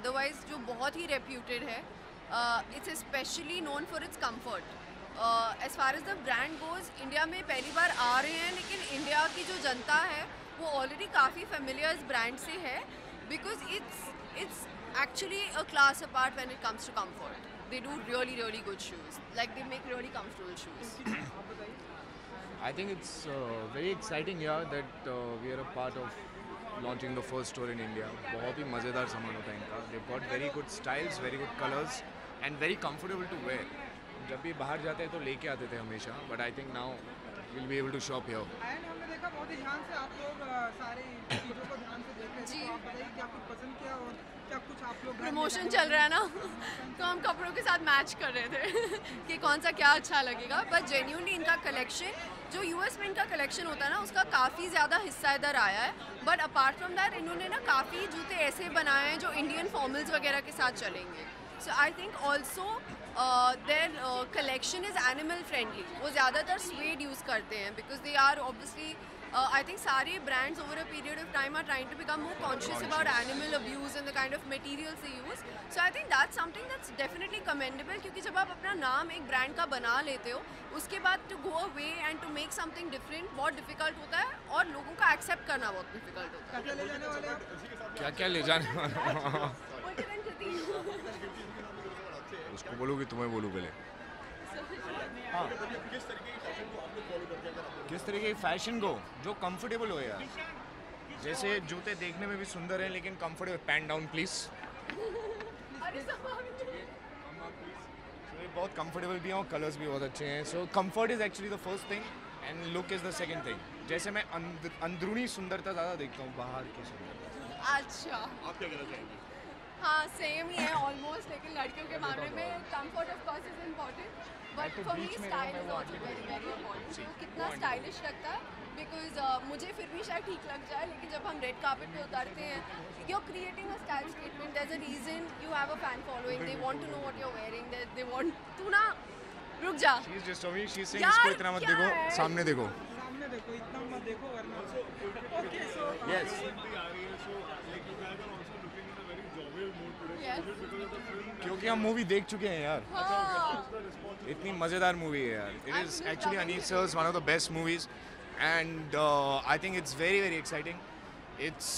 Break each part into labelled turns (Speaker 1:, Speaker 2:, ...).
Speaker 1: Otherwise जो बहुत ही रेप्यूटेड है. It's specially known for its comfort. As far as the brand goes, India में पहली बार आ रहे हैं, लेकिन इंडिया की जो जनता है वो ऑलरेडी काफ़ी फेमिलियर इस ब्रांड से है, because it's actually a class apart when it comes to comfort. They do really good shoes. Like they make really comfortable shoes.
Speaker 2: I think it's very exciting here that we are a part of launching the first store in India. बहुत ही मज़ेदार सामान होता है इनका. They've got very good styles, very good colors, and very comfortable to wear. जब भी बाहर जाते हैं तो लेके आते थे हमेशा. But I think now we'll be able to shop here.
Speaker 3: हमने देखा बहुत ही ध्यान से आप लोग सारी चीज़ों को ध्यान से देख रहे हैं. तो आप बताइए कि आपको पसंद क्या और क्या कुछ आप लोग
Speaker 1: प्रमोशन चल रहा है ना, तो हम कपड़ों के साथ मैच कर रहे थे कि कौन सा क्या अच्छा लगेगा. बट जेन्युइनली इनका कलेक्शन, जो यूएस में इनका कलेक्शन होता है ना, उसका काफ़ी ज़्यादा हिस्सा इधर आया है. बट अपार्ट फ्रॉम दैट इन्होंने ना काफ़ी जूते ऐसे बनाए हैं जो इंडियन फॉर्मल्स वगैरह के साथ चलेंगे. So I think also their collection is animal friendly. वो ज़्यादातर स्वेड यूज़ करते हैं because they are obviously I think सारे brands over a period of time are trying to become more conscious about animal abuse and the kind of materials they use. So I think that's something that's definitely commendable, क्योंकि जब आप अपना नाम एक brand का बना लेते हो, उसके बाद to go away and to make something different बहुत difficult होता है, और लोगों का accept करना बहुत difficult होता है.
Speaker 3: क्या ले जाने वाले आप?
Speaker 2: क्या ले जाने वाला? उसको बोलो कि तुम्हें बोलूँ पहले. हाँ, किस तरीके की फैशन को जो कंफर्टेबल हो यार. जैसे जूते देखने में भी सुंदर हैं लेकिन कंफर्टेबल. Pen down please. ये बहुत कंफर्टेबल भी हैं और कलर्स भी बहुत अच्छे हैं. So comfort is actually the first thing and look is the second thing. जैसे मैं अंदरूनी सुंदरता ज़्यादा देखता हूँ, बाहर की सुंदरता.
Speaker 1: अच्छा,
Speaker 2: आप क्या कहना चाहेंगे?
Speaker 1: हाँ सेम ही है ऑलमोस्ट, लेकिन लड़कियों के मामले में comfort of course is important, but for me style is also very important. कितना स्टाइलिश लगता है, बिकॉज मुझे फिर भी शायद ठीक लग जाए, लेकिन जब हम रेड कार्पेट पे उतरते हैं, you are creating a style statement. There is a reason you have a fan following, they want to know what you are wearing, they want. तू ना रुक जा.
Speaker 2: शी इज जस्ट ओमी, शी इज सेइंग इसको इतना मत देखो, सामने देखो.
Speaker 3: सामने देखो, इतना मत देखो वरना. Okay, so
Speaker 2: yes. क्योंकि हम मूवी देख चुके हैं यार. इतनी मज़ेदार मूवी है यार. It is actually Anees sir's one of the best movies and I think it's very exciting. It's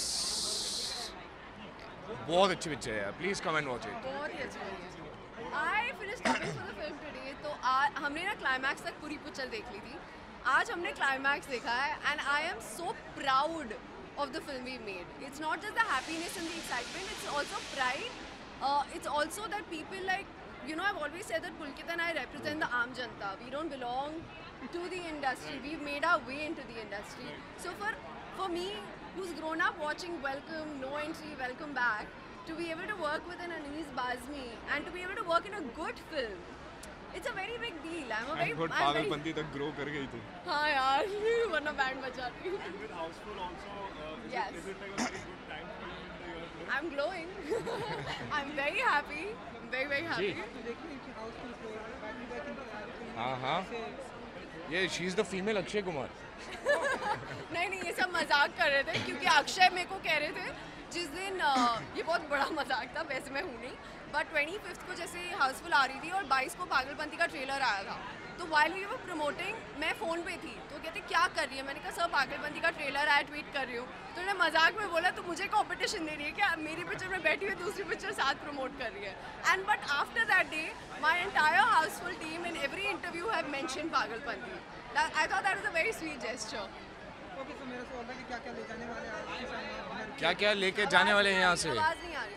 Speaker 2: बहुत अच्छी पिक्चर है यार. Please come and watch it.
Speaker 1: बहुत ही अच्छी है. I finished dubbing for the film today, तो हमने ना क्लाइमैक्स तक पूरी पिक्चर देख ली थी. आज हमने क्लाइमैक्स देखा है and I am so proud of the film we made. It's not just the happiness and the excitement, it's also pride. It's also that people like, you know, I've always said that Pulkit and I represent the Aam Janta. We don't belong to the industry. We've made our way into the industry. So for me, who's grown up watching Welcome, No Entry, Welcome Back, to be able to work with an Anees Bazmi and to be able to work in a good film, it's a very big deal. I'm a very
Speaker 2: Pagalpanti तक grow कर गई तू.
Speaker 1: हाँ यार, वरना band बजाती.
Speaker 4: And with Houseful also,
Speaker 1: Yes.
Speaker 4: is it like a very good time for you in the year?
Speaker 1: I'm glowing. I'm very happy. Very happy.
Speaker 3: देखिए कि हाउसफुल को बैक टू बैक इन.
Speaker 2: हाँ. ये she is the female Akshay Kumar.
Speaker 1: नहीं ये सब मजाक कर रहे थे, क्योंकि अक्षय मेरे को कह रहे थे जिस दिन, ये बहुत बड़ा मजाक था, वैसे मैं हूँ नहीं, बट 25th को जैसे हाउसफुल आ रही थी और 22 को पागलपंती का ट्रेलर आया था, तो वाइल वी वर प्रमोटिंग मैं फ़ोन पे थी, तो कहते क्या कर रही है. मैंने कहा सर पागलपंती का ट्रेलर आया, ट्वीट कर रही हूँ. तो उन्होंने मजाक में बोला तो मुझे कंपटीशन दे रही है क्या, मेरी पिक्चर में बैठी हुई दूसरी पिक्चर साथ प्रमोट कर रही है. And but after that day my entire Housefull team in every interview have mention Pagalpanti. I thought that is a very sweet gesture.
Speaker 3: Okay, so मेरे से बोल रहा है कि क्या ले जाने वाले हैं.
Speaker 2: क्या लेके जाने वाले हैं यहाँ से.
Speaker 1: आवाज़ नहीं आ रही.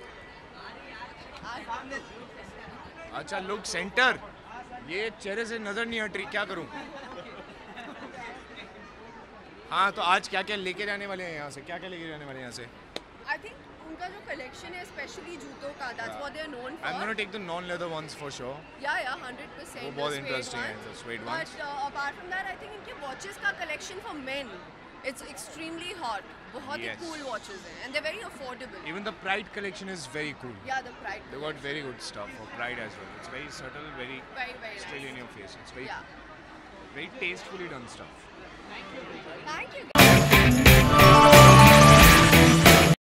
Speaker 2: अच्छा, लुक सेंटर. ये चेहरे से नजर नहीं हट रही, क्या करूं. हाँ, तो आज क्या लेके जाने वाले हैं यहाँ से. क्या लेके जाने वाले हैं यहाँ से.
Speaker 1: आई थिंक उनका जो कलेक्शन है स्पेशली जूतों का, that's what they are known for.
Speaker 2: I am gonna take the non leather ones for sure.
Speaker 1: Yeah 100%.
Speaker 2: वो बहुत इंटरेस्टिंग है, the suede ones.
Speaker 1: But apart from that I think इनके watches का collection for men, it's extremely hot. बहुत ही cool watches हैं and they are very affordable.
Speaker 2: Even the Pride collection is very cool.
Speaker 1: Yeah, the Pride.
Speaker 2: They got very good stuff for Pride as well. It's very subtle, very
Speaker 1: very
Speaker 2: still
Speaker 1: nice.
Speaker 2: in your face. It's very
Speaker 1: Yeah.
Speaker 2: very tastefully done stuff.
Speaker 1: Thank you.